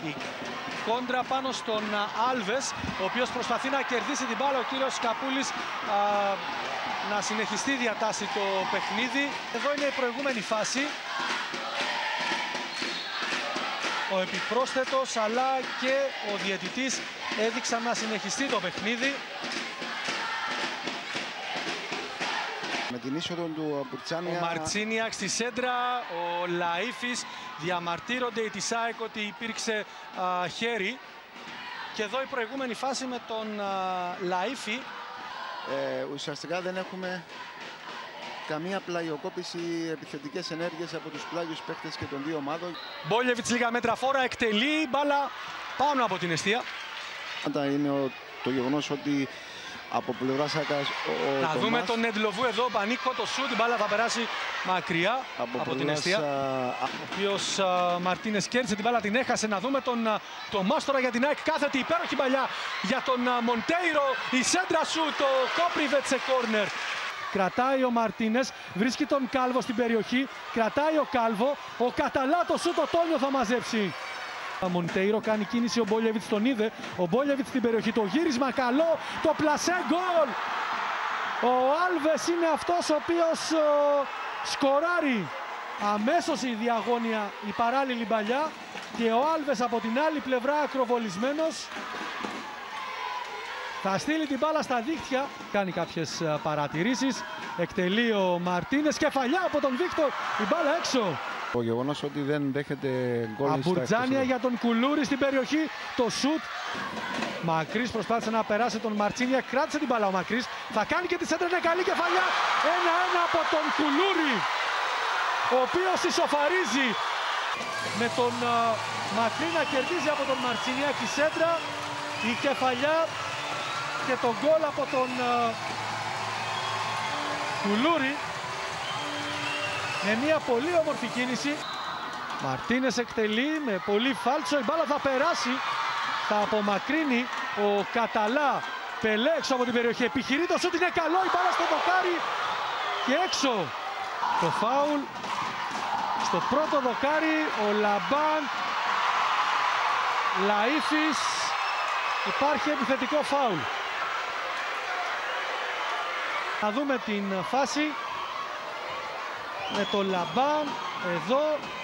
Η κόντρα πάνω στον Άλβες, ο οποίος προσπαθεί να κερδίσει την μπάλα. Ο κύριος Καπούλης να συνεχιστεί διατάσει το παιχνίδι. Εδώ είναι η προηγούμενη φάση. Ο επιπρόσθετος αλλά και ο διαιτητής έδειξαν να συνεχιστεί το παιχνίδι. Με την είσοδο του Μπουρτσάνια... Ο Μαρτσίνιακ στη σέντρα, ο Λαΐφης, διαμαρτύρονται οι της ΑΕΚ ότι υπήρξε χέρι. Και εδώ η προηγούμενη φάση με τον Λαΐφη. Ουσιαστικά δεν έχουμε καμία πλαγιοκόπηση, επιθετικές ενέργειες από τους πλάγιους παίκτες και των δύο ομάδων. Μπόλιεβιτς λίγα μέτρα φόρα, εκτελεί μπάλα πάνω από την εστία. Είναι το γεγονός ότι από πλευράς ΑΚΑΣ να δούμε τον Νεντλοβού εδώ, πανίκο το σούτ, η μπάλα θα περάσει μακριά από την εστία. Ο οποίος Μαρτίνες κέρδισε την μπάλα, την έχασε. Να δούμε τον Μάστορα για την ΑΕΚ, κάθετη υπέροχη παλιά για τον Μοντέιρο. Η σέντρα σου, το Κόπριβετ σε κόρνερ. Κρατάει ο Μαρτίνες, βρίσκει τον Κάλβο στην περιοχή, κρατάει ο Κάλβο, ο Καταλά το σούτ, ο Τόνιο θα μαζέψει. Μοντέιρο κάνει κίνηση, ο Μπόλιεβιτς τον είδε, ο Μπόλιεβιτς στην περιοχή, το γύρισμα καλό, το πλασέ γκολ! Ο Άλβες είναι αυτός ο οποίος σκοράρει αμέσως η διαγώνια, η παράλληλη παλιά, και ο Άλβες από την άλλη πλευρά ακροβολισμένος θα στείλει την μπάλα στα δίχτυα, κάνει κάποιες παρατηρήσεις, εκτελεί ο Μαρτίνες, κεφαλιά από τον Βίκτορ, η μπάλα έξω. Το γεγονός ότι δεν δέχεται γκολ. Αμπουρτζάνια για τον Κουλούρη στην περιοχή, το σουτ. Μακρύς προσπάθησε να περάσει τον Μαρτσίνια, κράτησε την μπάλα ο Μακρύς, θα κάνει και τη σέντρα, είναι καλή κεφαλιά, 1-1 από τον Κουλούρη, ο οποίος ισοφαρίζει με τον Μακρύ να κερδίζει από τον Μαρτσίνια τη σέντρα, η κεφαλιά και τον γκολ από τον Κουλούρη. Με μια πολύ όμορφη κίνηση. Μαρτίνες εκτελεί με πολύ φάλτσο. Η μπάλα θα περάσει. Θα απομακρύνει ο Καταλά. Πελέ έξω από την περιοχή. Επιχειρεί το σούτ. Είναι καλό. Η μπάλα στο δοκάρι. Και έξω. Το φάουλ. Στο πρώτο δοκάρι ο Λαμπάν. Λαΐφης. Υπάρχει επιθετικό φάουλ. Θα δούμε την φάση με το Λαμπάν εδώ.